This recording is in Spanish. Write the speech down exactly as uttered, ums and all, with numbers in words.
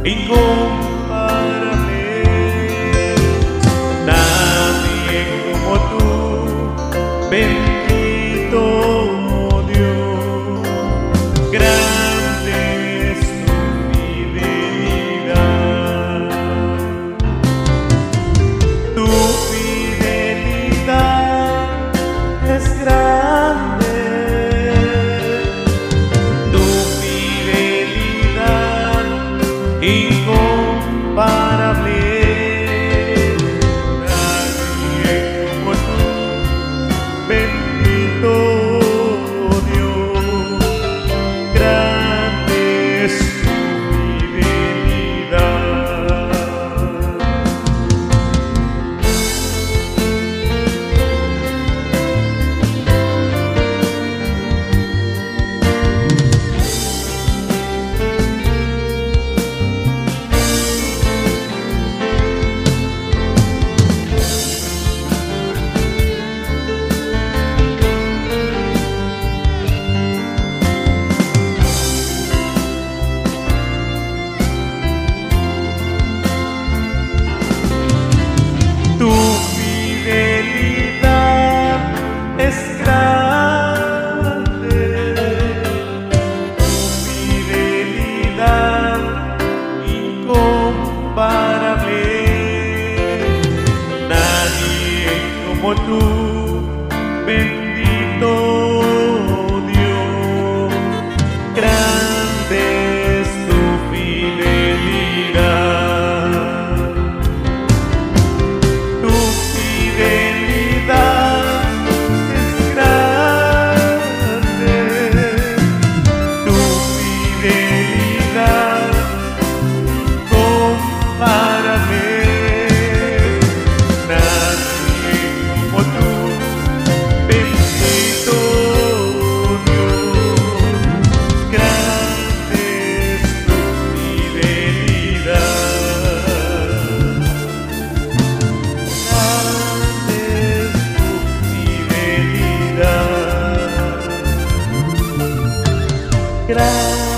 incomparable. Nadie como tú, bendito Dios, grande es tu fidelidad. Tu fidelidad es grande, tu fidelidad incomparable. Nadie como tú, bendito Dios, grande es tu fidelidad. Tu fidelidad es grande, tu fidelidad incomparable. Nadie como tú, bendito Dios, grande es tu fidelidad. Tu fidelidad es grande, tu fidelidad incomparable. Nadie como tú, bendito Dios, grande es tu fidelidad. Grande es tu fidelidad. Grande